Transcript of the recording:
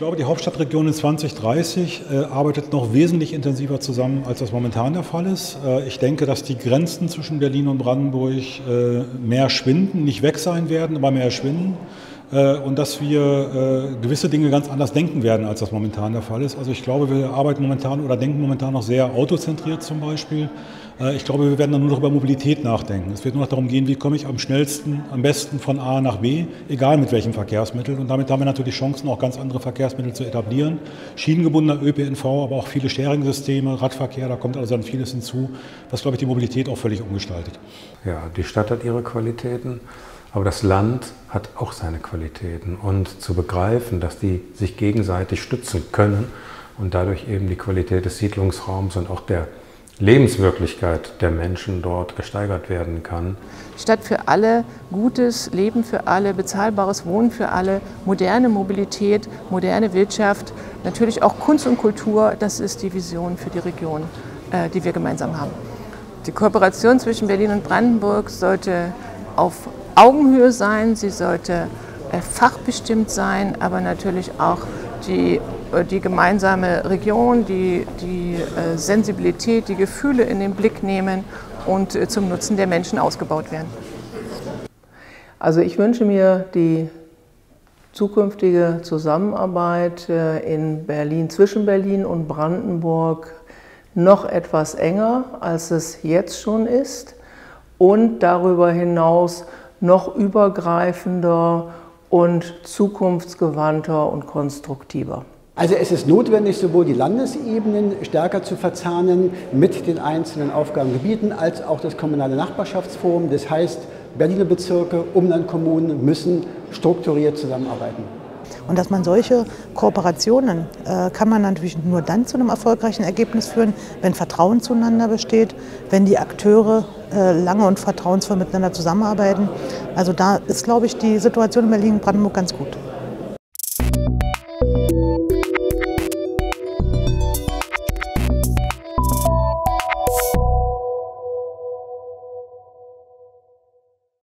glaube, die Hauptstadtregion in 2030 arbeitet noch wesentlich intensiver zusammen, als das momentan der Fall ist. Ich denke, dass die Grenzen zwischen Berlin und Brandenburg mehr schwinden, nicht weg sein werden, aber mehr schwinden. Und dass wir gewisse Dinge ganz anders denken werden, als das momentan der Fall ist. Also ich glaube, wir arbeiten momentan oder denken momentan noch sehr autozentriert zum Beispiel. Ich glaube, wir werden dann nur noch über Mobilität nachdenken. Es wird nur noch darum gehen, wie komme ich am schnellsten, am besten von A nach B, egal mit welchem Verkehrsmittel. Und damit haben wir natürlich Chancen, auch ganz andere Verkehrsmittel zu etablieren. Schienengebundener ÖPNV, aber auch viele Sharing-Systeme, Radverkehr, da kommt also dann vieles hinzu, was, glaube ich, die Mobilität auch völlig umgestaltet. Ja, die Stadt hat ihre Qualitäten. Aber das Land hat auch seine Qualitäten und zu begreifen, dass die sich gegenseitig stützen können und dadurch eben die Qualität des Siedlungsraums und auch der Lebenswirklichkeit der Menschen dort gesteigert werden kann. Stadt für alle, gutes Leben für alle, bezahlbares Wohnen für alle, moderne Mobilität, moderne Wirtschaft, natürlich auch Kunst und Kultur, das ist die Vision für die Region, die wir gemeinsam haben. Die Kooperation zwischen Berlin und Brandenburg sollte auf Augenhöhe sein, sie sollte fachbestimmt sein, aber natürlich auch die gemeinsame Region, die Sensibilität, die Gefühle in den Blick nehmen und zum Nutzen der Menschen ausgebaut werden. Also ich wünsche mir die zukünftige Zusammenarbeit in Berlin, zwischen Berlin und Brandenburg noch etwas enger, als es jetzt schon ist und darüber hinaus noch übergreifender und zukunftsgewandter und konstruktiver. Also es ist notwendig, sowohl die Landesebenen stärker zu verzahnen mit den einzelnen Aufgabengebieten, als auch das kommunale Nachbarschaftsforum. Das heißt, Berliner Bezirke, Umlandkommunen müssen strukturiert zusammenarbeiten. Und dass man solche Kooperationen kann man natürlich nur dann zu einem erfolgreichen Ergebnis führen, wenn Vertrauen zueinander besteht, wenn die Akteure lange und vertrauensvoll miteinander zusammenarbeiten. Also da ist, glaube ich, die Situation in Berlin und Brandenburg ganz gut.